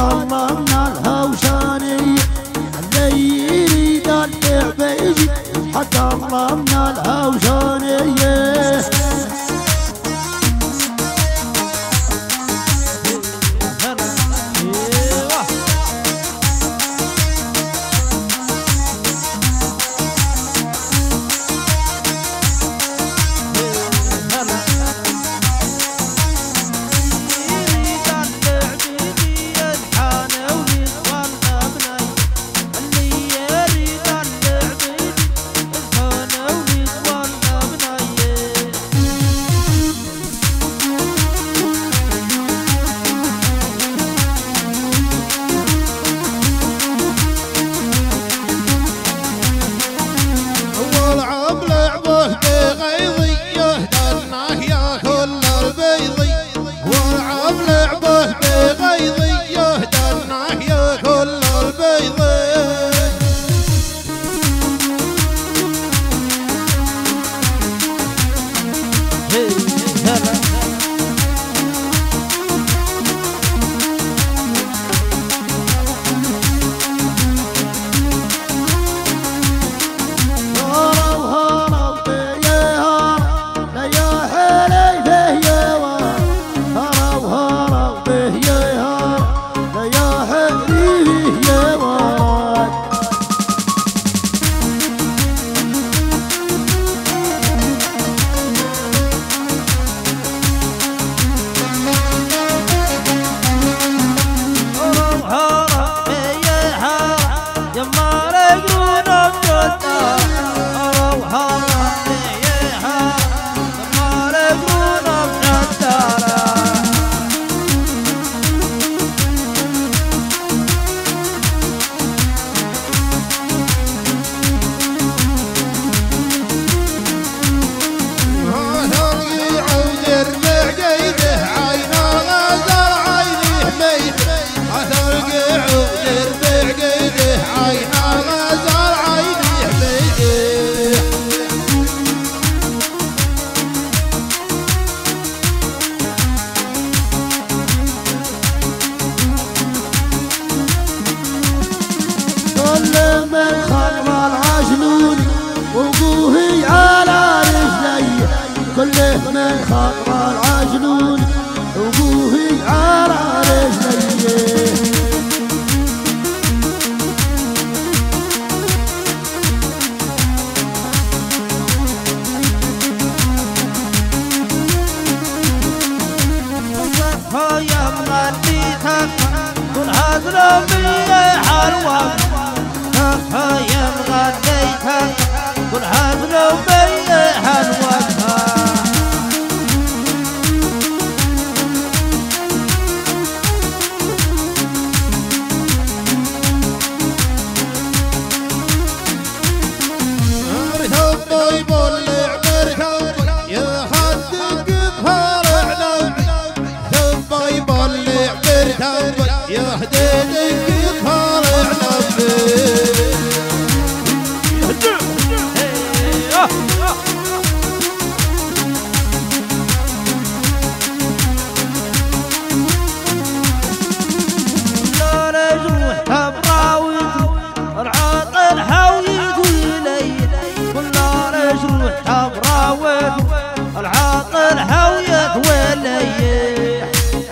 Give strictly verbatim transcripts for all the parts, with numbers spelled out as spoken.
والله من الهوشانية اللي يريد اللعب يجي حق الله من الهوشانية. كله من خطر العجلون وقوهي على رجليه. يا مغنيتك كل هذا بيه حلوة يا مغنيتك كل هذا بيه حلوة العاطل هوية وليه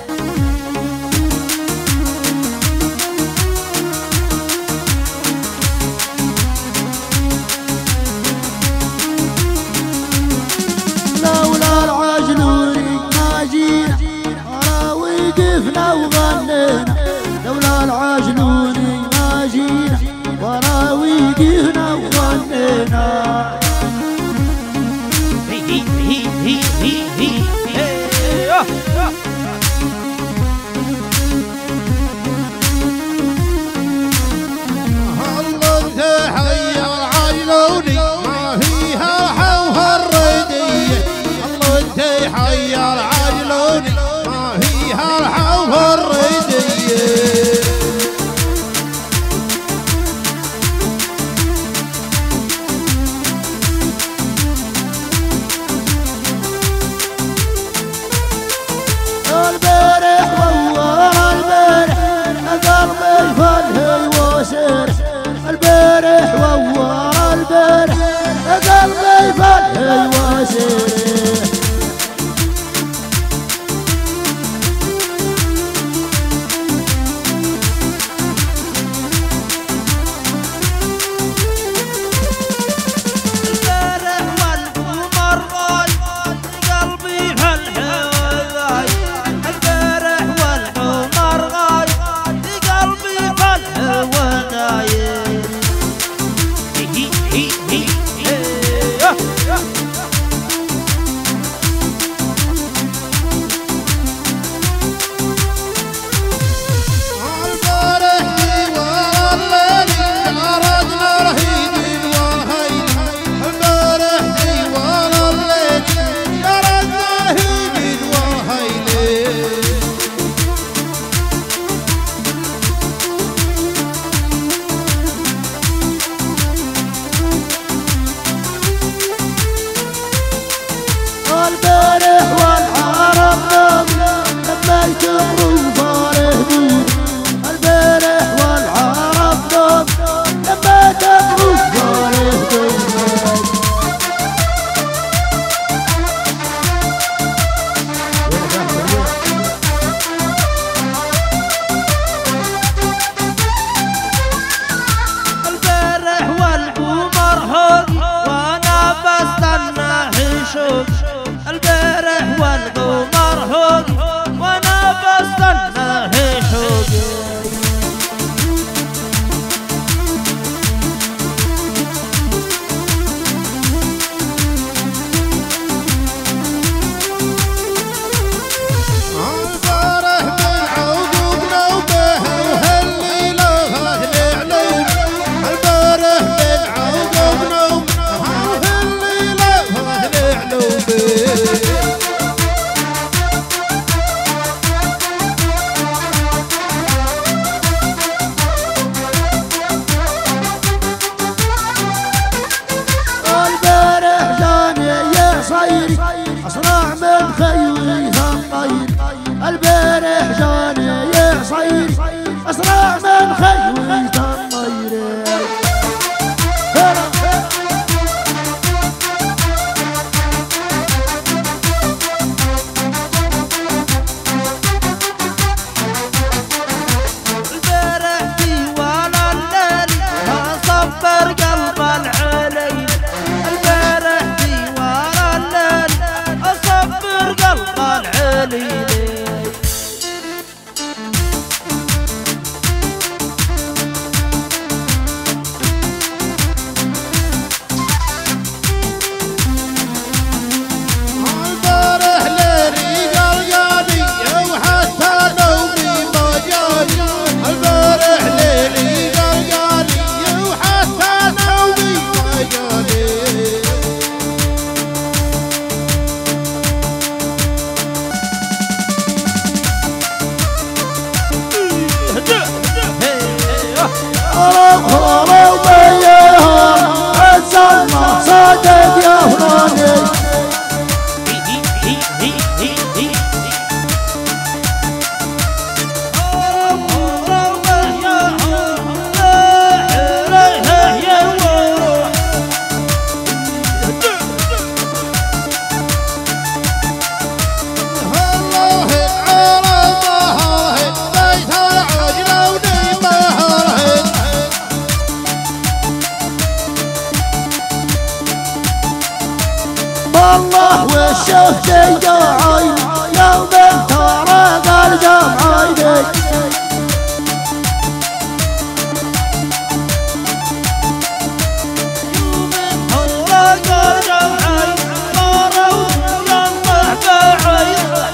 لولا العجلوني ما جينا ولا وقفنا وغنينا لولا العجلوني ما جينا ولا وقفنا وغنينا. أسرع من خيويت الطير. الله وشفت يا عيني يوم ترى قال جمع عيني. يوم ترى قال جمع عيني صاروا ينطح بعيني.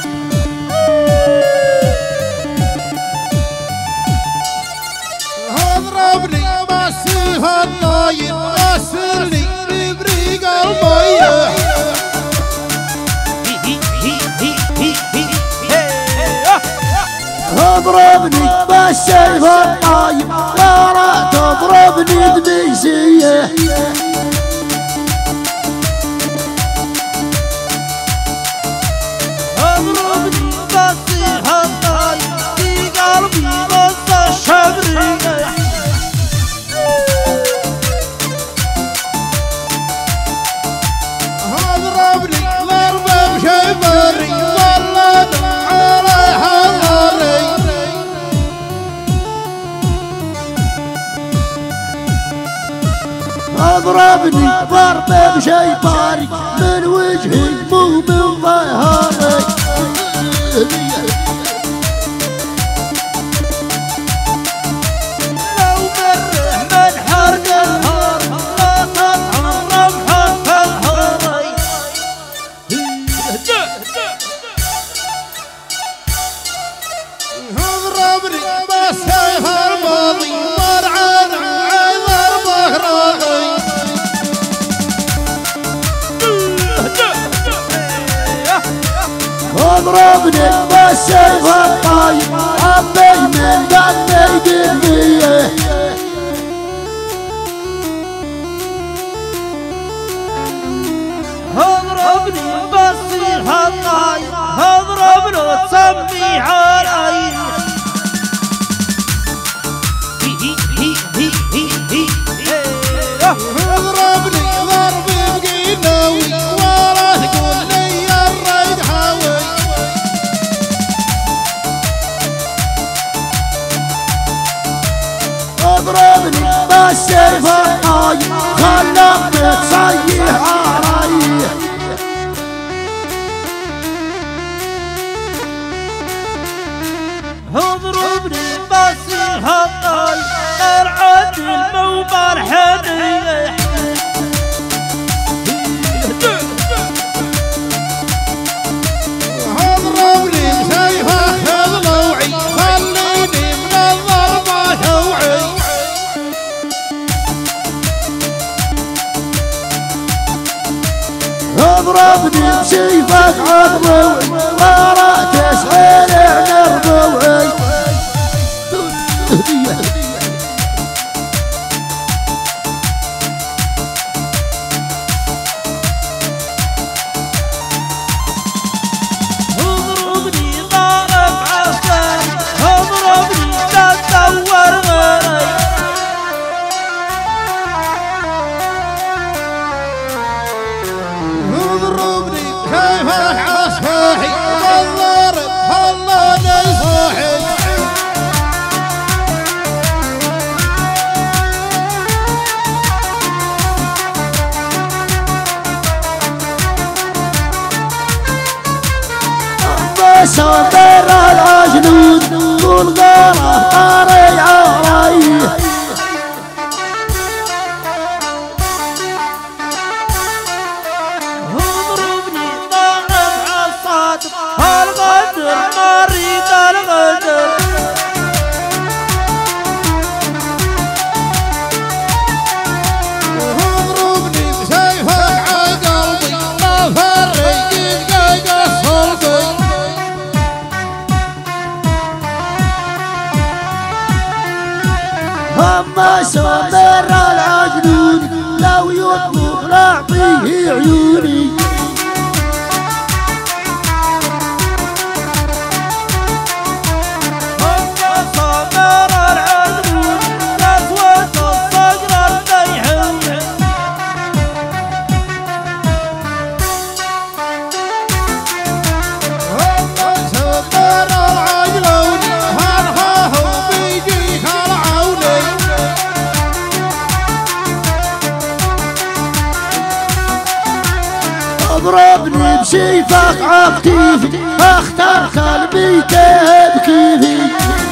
اضربني مسيها النايم غسلني ببريق الميه. اضربني بالسيف الطايب لا تضربني بميسيه. اضربني بالسيف الطايب في قلبي بس الشبرية. اضربني ضربه بشبري والله عليها ناري. اضربني ضربه بشيطاني من وجهي مو من ظهري. لو مره من حرق الهار لا تتعرف حق الهاري. اضربني بالسيف الماضي مرعان عذر ظهري. اضربني بالسيف الطايب عبي من دمي دميه. اضربني بالسيف الطايب اضرب له تسمي علي. اضربني ضرب بقناوي ورا تقول لي الريد حاوي. اضربني بالسيف الطايب خلقت تصيح علي. اضربني بالسيف الطايب مرعد الموبر حنيه. اضربني بسيفه ضلوعي خليني من الضربه شوعي. اضربني بسيفك عضلوي ورا تسعير نربوعي. اضربني ضرب عسكري اضربني والغرة طاري عرايه اضربني ضاعت عالصادق هالغدر ما اريد الغدر اضربني بسيفك عقلبي ما فرق يلقى صلبي اما سمر العجلوني لو يطلب لاعطيه عيوني اضربني بسيفك عكتيفي اختار قلبي كيف كيفي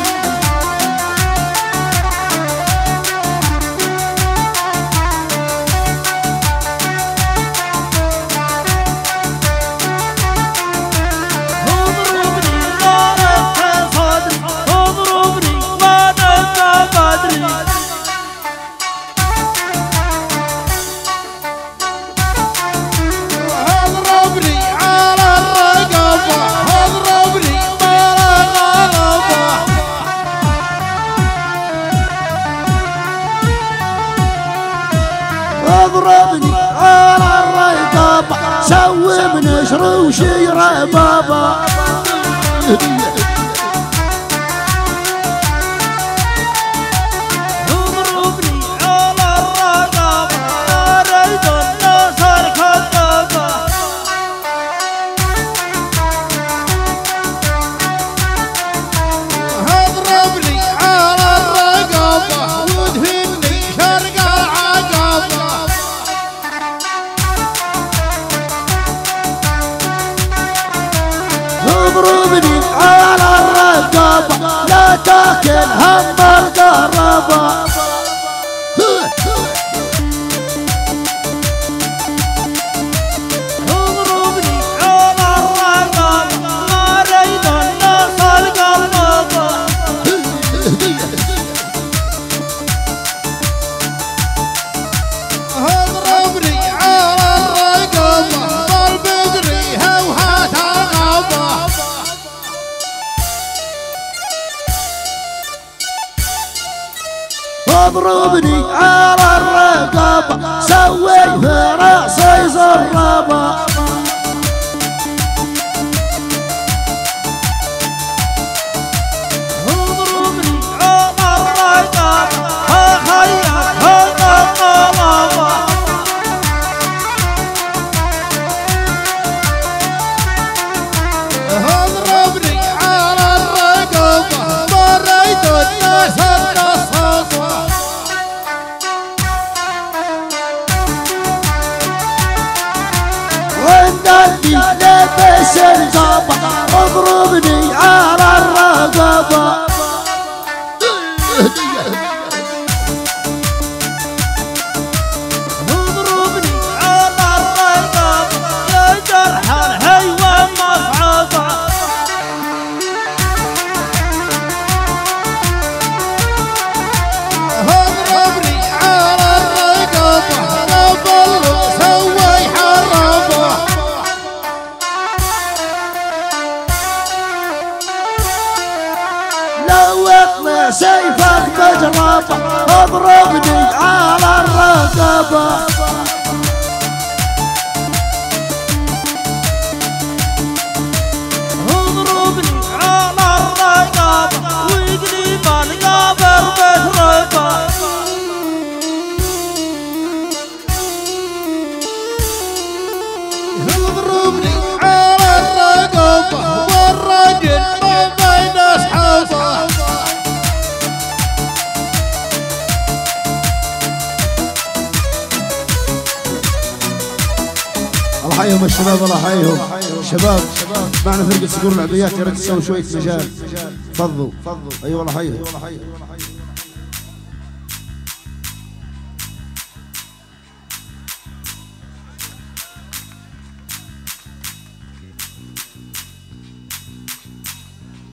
اضربني ضارب صدري اضربني ما نسى قدري اضربني على الرقبة اضربني بلا غلبة اضربني على الرقبة سوي بنشر وشيرة بابا اضربني على الرقبة اريد النصر كذابة اضربني على الرقبة ودهني شرق العقبة اضربني على الرقبة لا تاكل هم القربة اضربني على الرقبة ما اريد النصر كذابة اضربني على الرقبة بالبدري هوهات الغابة اضربني على الرقبة سوي في راسي زربة اضربني على الرقبة هخير هذا الطلبة اضربني على الرقبة مريت الناس النصابة وانت اللي لابس الجبة اضربني على الرقبة اضربني على الرقبة يا جرح الحيوان مصعبة اضربني على الرقبة قبل سوي حربة لو اطلع سيفك بجربة اضربني على الرقبة اضربني على الرقبة واقلب القبر بتربة اضربني على الرقبة والرجل ما بين اصحابه الله يحييهم الشباب الله يحييهم شباب معنا فرقة صقور العبيات، يا ريت تسوي شوية مجال. تفضلوا. اي والله حي.